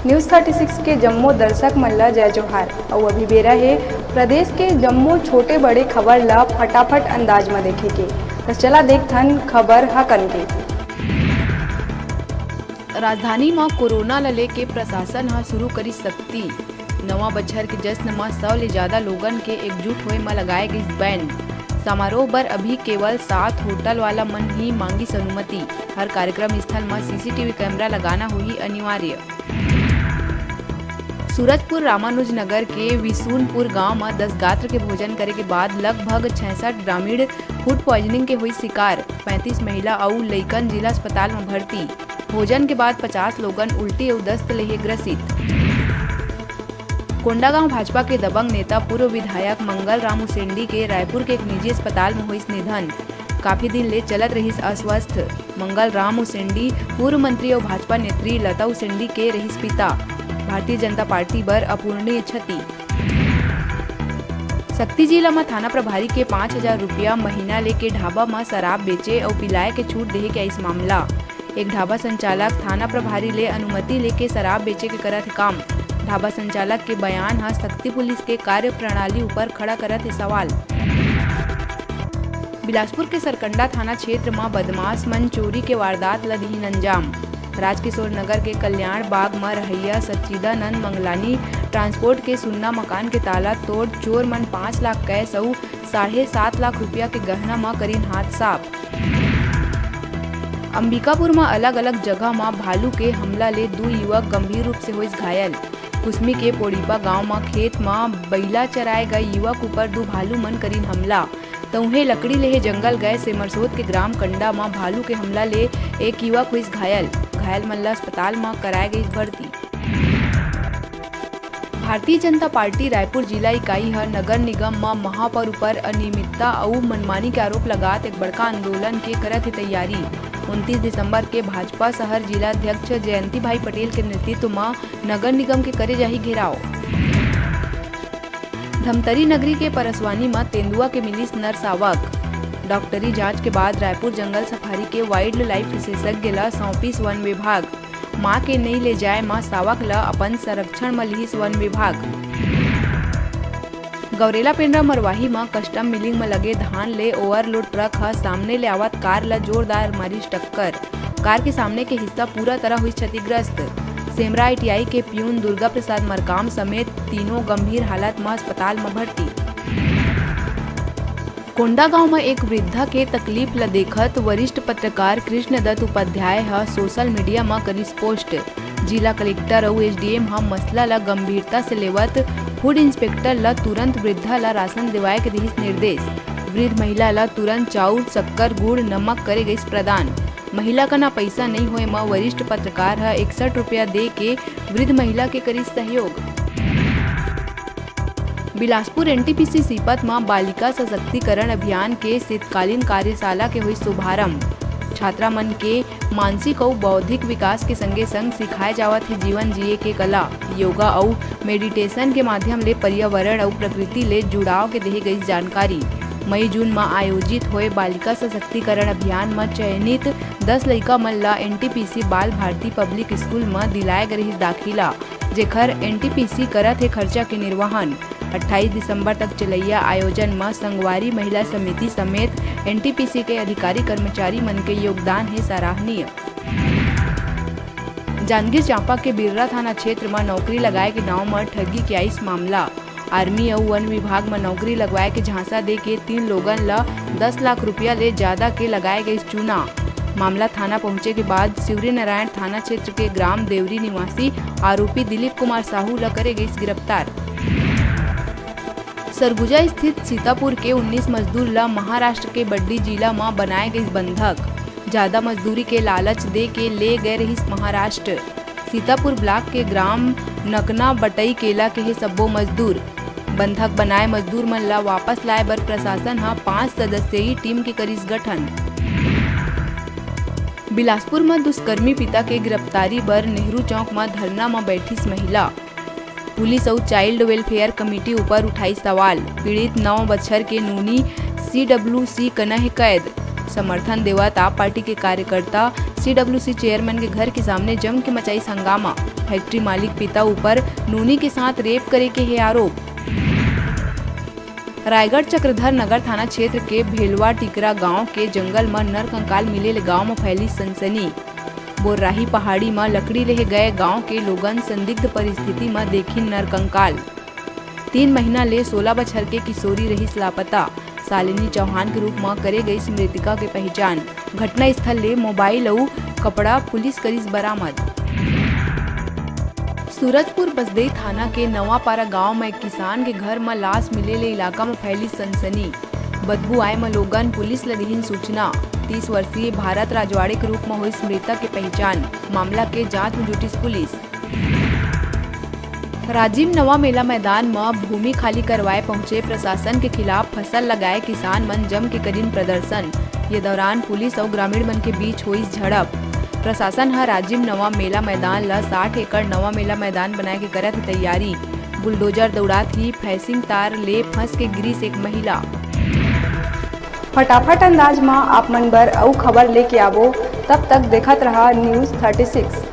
News 36 के जम्मू दर्शक मन ला जय जोहार। और अभी बेरा है प्रदेश के जम्मू छोटे बड़े खबर ला फटाफट अंदाज में देखे के। तो चला देखथन खबर हकन के। राजधानी में कोरोना ला लेके प्रशासन हा शुरू करी सख्ती। नवा बछर के जश्न में 100 ले ज्यादा लोगन के एकजुट होए में लगाए गई बैन। समारोह पर अभी केवल 7 होटल वाला मन ही मांगी अनुमति। हर कार्यक्रम स्थल में सीसीटीवी कैमरा लगाना हुई अनिवार्य। सूरजपुर रामानुज नगर के विशुनपुर गांव में 10 गात्र के भोजन करे के बाद लगभग 66 ग्रामीण फूड पॉइजनिंग के हुई शिकार। 35 महिला और लइकन जिला अस्पताल में भर्ती। भोजन के बाद 50 लोगन उल्टी और दस्त ले ग्रसित। कोंडागांव भाजपा के दबंग नेता पूर्व विधायक मंगल राम उसेंडी के रायपुर के एक निजी अस्पताल में हुई निधन। काफी दिन ले चलत रही अस्वस्थ। मंगल राम उसेंडी पूर्व मंत्री और भाजपा नेत्री लता उसेंडी के रहीस पिता। भारतीय जनता पार्टी पर अपूरणीय क्षति। शक्ति जिला में थाना प्रभारी के 5000 रुपया महीना लेके ढाबा में शराब बेचे और पिलाए के छूट दे के इस मामला। एक ढाबा संचालक थाना प्रभारी ले अनुमति लेके शराब बेचे के करत काम। ढाबा संचालक के बयान हा शक्ति पुलिस के कार्य प्रणाली ऊपर खड़ा करत है सवाल। बिलासपुर के सरकंडा थाना क्षेत्र में बदमाश मन चोरी के वारदात ला दीन अंजाम। राजकिशोर नगर के कल्याण बाग में रहैया सच्चिदानंद मंगलानी ट्रांसपोर्ट के सुन्ना मकान के ताला तोड़ चोर मन 5 लाख कैश और 7.5 लाख रुपया के गहना में करीन हाथ साफ। अंबिकापुर में अलग अलग जगह में भालू के हमला ले 2 युवक गंभीर रूप से हुए घायल। कुसमी के पोड़ीपा गांव में खेत में बैला चराए गए युवक ऊपर 2 भालू मन करीन हमला। तउहे लकड़ी ले जंगल गए सेमरसोद के ग्राम कंडा में भालू के हमला ले एक युवक हुई घायल। घायल मन ला अस्पताल में कराए गई भर्ती। भारतीय जनता पार्टी रायपुर जिला इकाई हर नगर निगम में महापौर ऊपर अनियमितता और मनमानी के आरोप लगात एक बड़का आंदोलन के करत है तैयारी। 29 दिसंबर के भाजपा शहर जिला अध्यक्ष जयंती भाई पटेल के नेतृत्व में नगर निगम के करे जाही घेराव। धमतरी नगरी के परसवानी में तेंदुआ के मिली नरसावक। डॉक्टरी जांच के बाद रायपुर जंगल सफारी के वाइल्ड लाइफ विशेषज्ञ ला सौंपीस वन विभाग। मां के नहीं ले जाए मां सावक ला अपन संरक्षण में लिहिस वन विभाग। गौरेला पेंड्रा मरवाही में कस्टम मिलिंग में लगे धान ले ओवरलोड ट्रक हा सामने ले आवत कार ला जोरदार मारिस टक्कर। कार के सामने के हिस्सा पूरा तरह हुई क्षतिग्रस्त। सेमरा ITI के प्यून दुर्गा प्रसाद मरकाम समेत तीनों गंभीर हालत में अस्पताल में भर्ती। कोंडागांव में एक वृद्धा के तकलीफ ला देखत वरिष्ठ पत्रकार कृष्णदत्त उपाध्याय हा सोशल मीडिया में करीस पोस्ट। जिला कलेक्टर और SDM हा मसला ला गंभीरता से लेवत फूड इंस्पेक्टर ला तुरंत वृद्धा ला राशन दिवाए के दिहिस निर्देश। वृद्ध महिला ला तुरंत चाउर शक्कर गुड़ नमक करे गई प्रदान। महिला का ना पैसा नहीं हुए में वरिष्ठ पत्रकार है 61 रुपया दे के वृद्ध महिला के करी सहयोग। बिलासपुर NTPC सीपत में बालिका सशक्तिकरण अभियान के शीतकालीन कार्यशाला के हुई शुभारंभ। छात्रा मन के मानसिक और बौद्धिक विकास के संगे संग सिखाए जावत है जीवन जिए के कला। योगा और मेडिटेशन के माध्यम ले पर्यावरण और प्रकृति ले जुड़ाव के दे गई जानकारी। मई जून में आयोजित हुए बालिका सशक्तिकरण अभियान में चयनित 10 लड़का मन ला NTPC बाल भारती पब्लिक स्कूल में दिलाए गए दाखिला, जेखर NTPC करत है खर्चा के निर्वहन। 28 दिसंबर तक चलैया आयोजन में संगवारी महिला समिति समेत NTPC के अधिकारी कर्मचारी मन के योगदान है सराहनीय। जांजगीर चांपा के बिर्रा थाना क्षेत्र में नौकरी लगाए के नाव में ठगी के आइस मामला। आर्मी और वन विभाग में नौकरी लगवाए के झांसा दे के 3 लोगन ला 10 लाख रुपया ले ज्यादा के लगाए गए चूना। मामला थाना पहुंचे के बाद शिवरी नारायण थाना क्षेत्र के ग्राम देवरी निवासी आरोपी दिलीप कुमार साहू ला करे गई गिरफ्तार। सरगुजा स्थित सीतापुर के 19 मजदूर ला महाराष्ट्र के बड्डी जिला में बनाए गई बंधक। ज्यादा मजदूरी के लालच दे के ले गए रही महाराष्ट्र। सीतापुर ब्लॉक के ग्राम नकना बटई केला के ही सब्बो मजदूर। बंधक बनाए मजदूर मन ला वापस लाए बर प्रशासन हा 5 सदस्यीय टीम के करीस गठन। बिलासपुर में दुष्कर्मी पिता के गिरफ्तारी बर नेहरू चौक में धरना में बैठीस महिला। पुलिस और चाइल्ड वेलफेयर कमेटी ऊपर उठाई सवाल। पीड़ित 9 बछर के नूनी CWC कना है कैद। समर्थन देवत आप पार्टी के कार्यकर्ता CWC चेयरमैन के घर के सामने जम के मचाई हंगामा। फैक्ट्री मालिक पिता ऊपर नूनी के साथ रेप करे के है आरोप। रायगढ़ चक्रधर नगर थाना क्षेत्र के भेलवा टिकरा गांव के जंगल में नर कंकाल मिले गांव में फैली सनसनी। बोर्राही पहाड़ी में लकड़ी ले गए गांव के लोगन संदिग्ध परिस्थिति में देखी नर कंकाल। 3 महीना ले 16 बछर के किशोरी रही लापता। शालिनी चौहान के रूप में करे गई मृतका के पहचान। घटना स्थल ले मोबाइल और कपड़ा पुलिस करीस बरामद। सूरजपुर बसदेई थाना के नवापारा गांव में एक किसान के घर में लाश मिले ले इलाका में फैली सनसनी। बदबू आए में लोगन पुलिस ले दीन सूचना। 30 वर्षीय भारत राजवाड़े के रूप में हुई मृतक के पहचान। मामला के जांच में जुटी पुलिस। राजीव नवा मेला मैदान में भूमि खाली करवाए पहुंचे प्रशासन के खिलाफ फसल लगाए किसान मन जम के करीन प्रदर्शन। ये दौरान पुलिस और ग्रामीण मन के बीच हुई झड़प। प्रशासन है राजीव नवा मेला मैदान ला 60 एकड़ नवा मेला मैदान बनाए के करत तैयारी। बुलडोजर दौड़ात ही फैसिंग तार ले फंस के गिरीस एक महिला। फटाफट अंदाज में आप मन बर अउ खबर लेके आवो। तब तक देखत रहा न्यूज़ 36।